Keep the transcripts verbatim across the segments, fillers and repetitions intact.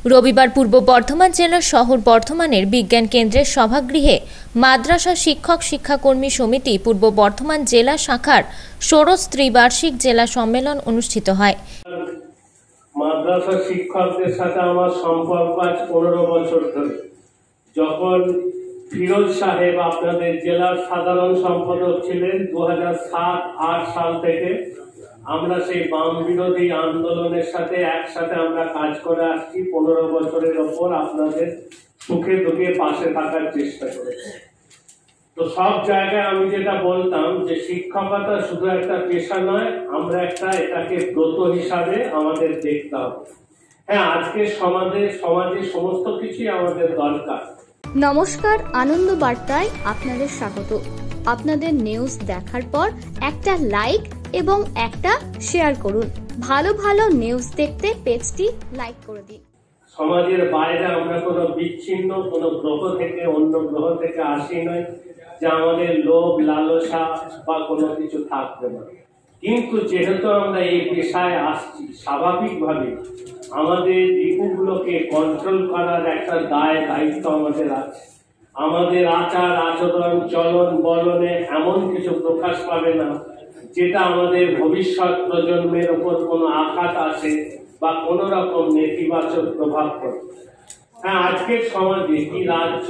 রবিবার পূর্ব বর্ধমান জেলার শহর বর্ধমানের বিজ্ঞান কেন্দ্রের সভাগৃহে মাদ্রাসা শিক্ষক শিক্ষাকর্মী সমিতি পূর্ব বর্ধমান জেলা শাখার ষোড়শ ত্রিবার্ষিক জেলা সম্মেলন অনুষ্ঠিত হয়। মাদ্রাসা শিক্ষকদের সাথে আমার সম্পর্ক আজ পনেরো বছর ধরে। যখন ফিরোজ সাহেব আপনাদের জেলার সাধারণ সম্পাদক ছিলেন দু হাজার সাত আট সাল থেকে আমরা সেই বাম বিরোধী আন্দোলনের সাথে একসাথে আমরা কাজ করে আসছি। পনেরো বছরের ওপর আপনাদের সুখে দুঃখে পাশে থাকার চেষ্টা করেছি। তো সব জায়গায় আমি যেটা বলতাম যে শিক্ষকতা শুধু একটা পেশা নয়, আমরা একটা এটাকে ব্রত হিসাবে আমাদের দেখতে হবে। হ্যাঁ, আজকে সমাজে সমাজে সমস্ত কিছুই আমাদের দরকার। নমস্কার, আনন্দ বার্তায় আপনাদের স্বাগত। আপনাদের নিউজ দেখার পর একটা লাইক এবং একটা শেয়ার করুন। ভালো ভালো নিউজ দেখতে পেজটি লাইক করে দিন। সমাজের বাইরে আমরা কোনো বিচ্ছিন্ন কোনো গ্রহ থেকে অন্য গ্রহ থেকে আসি নয় যে আমাদের লোভ লালসা বা কোনো কিছু থাকবে না। কিন্তু যেহেতু আমরা এই পেশায় আসছি, স্বাভাবিকভাবে আমাদের রিপুগুলোকে কন্ট্রোল করার একটা দায় দায়িত্ব আমাদের আছে। আমাদের আচার আচরণ চলন বলনে এমন কিছু প্রকাশ পাবে না যেটা আমাদের ভবিষ্যৎ প্রজন্মের উপর কোনো আঘাত আসে বা কোন রকম নেতিবাচক প্রভাব পড়ে। হ্যাঁ, আজকের সমাজে কি রাজ্য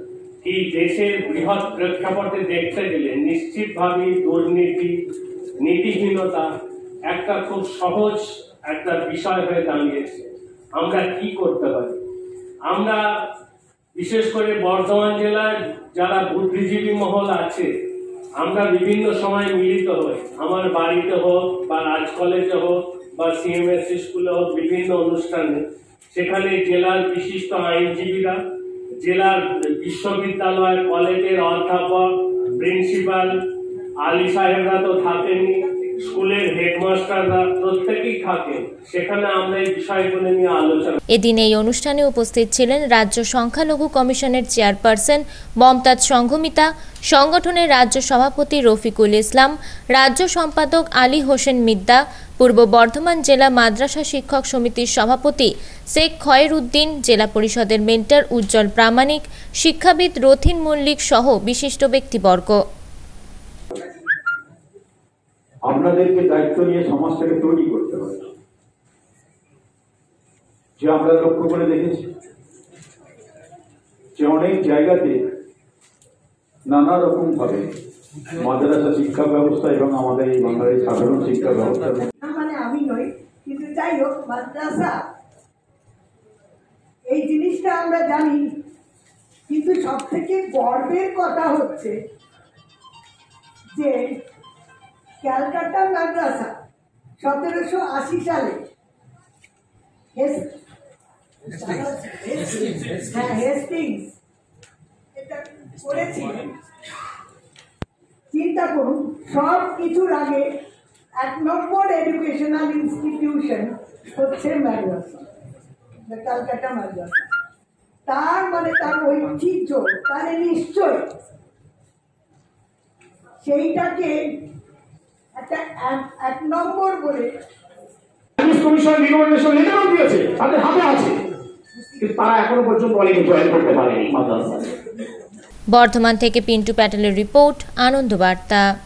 কি দেশের বৃহৎ প্রেক্ষাপটে দেখতে গেলে নিশ্চিতভাবে দুর্নীতি নীতিহীনতা একটা খুব সহজ একটা বিষয় হয়ে দাঁড়িয়েছে। আমরা কি করতে পারি? আমরা বিশেষ করে বর্ধমান জেলার যারা বুদ্ধিজীবী মহল আছে, আমরা বিভিন্ন সময় মিলিত হই। আমার বাড়িতে হোক বা রাজ কলেজে হোক বা সিএমএস স্কুলে হোক, বিভিন্ন অনুষ্ঠানে সেখানে জেলার বিশিষ্ট আইনজীবীরা, জেলার বিশ্ববিদ্যালয় কলেজের অধ্যাপক প্রিন্সিপাল আলী সাহেবরা তো থাকেনই, স্কুলের হেডমাস্টাররা প্রত্যেকেই থাকেন। সেখানে আমরা এই বিষয়গুলো নিয়ে আলোচনা। এদিন এই অনুষ্ঠানে উপস্থিত ছিলেন রাজ্য সংখ্যালঘু কমিশনের চেয়ারপারসন মমতাজ সংঘমিতা, সংগঠনের রাজ্য সভাপতি রফিকুল ইসলাম, রাজ্য সম্পাদক আলী হোসেন মিদ্দা, পূর্ব বর্ধমান জেলা মাদ্রাসা শিক্ষক সমিতির সভাপতি শেখ খয়ের উদ্দিন, জেলা পরিষদের মেন্টর উজ্জ্বল প্রামাণিক, শিক্ষাবিদ রথিন মল্লিক সহ বিশিষ্ট ব্যক্তিবর্গ। আপনাদেরকে দায়িত্ব নিয়ে সমাজটাকে তৈরি করতে হবে। যে আমরা লক্ষ্য করে দেখেছি যে অনেক জায়গাতে নানা রকম ভাবে মাদ্রাসা শিক্ষা ব্যবস্থা এবং আমাদের এই বাঙালির সাধারণ শিক্ষা ব্যবস্থা, মানে আমি নই, কিন্তু যাই হোক মাদ্রাসা এই জিনিসটা আমরা জানি। কিন্তু সব থেকে গর্বের কথা হচ্ছে যে ক্যালকাটা মাদ্রাসা সতেরোশো আশি সালে হ্যাঁ হেস্টিংস এটা করেছিলেন। চিন্তা করুন, সব কিছুর আগে এক নম্বর এডুকেশনাল ইনস্টিটিউশন হচ্ছে মাদ্রাসা, ক্যালকাটা মাদ্রাসা। তার মানে তার ঐতিহ্য, তার নিশ্চয় সেইটাকে একটা এক নম্বর বলে কমিশন রিকমেন্ডেশন লেটারও দিয়েছে, তাদের হাতে আছে, কিন্তু তারা এখনো পর্যন্ত অনেকে জয়েন করতে পারেনি মাদ্রাসা। বর্ধমান থেকে পিন্টু প্যাটেলের রিপোর্ট, আনন্দ বার্তা।